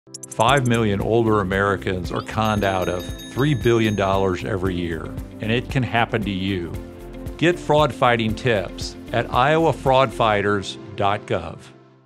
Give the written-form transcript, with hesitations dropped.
5 million older Americans are conned out of $3 billion every year, and it can happen to you. Get fraud fighting tips at IowaFraudFighters.gov.